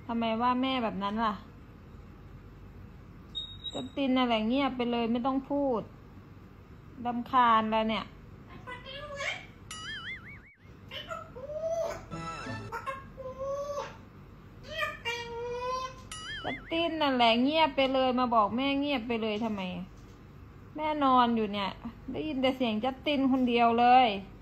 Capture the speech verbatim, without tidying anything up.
ทำไมว่าแม่แบบนั้นล่ะจะตินอะไรเงียบไปเลยไม่ต้องพูดรำคาญแล้วเนี่ยจะตินนั่นแหละเงียบไปเลยมาบอกแม่เงียบไปเลยทำไมแม่นอนอยู่เนี่ยได้ยินแต่เสียงจัดตินคนเดียวเลย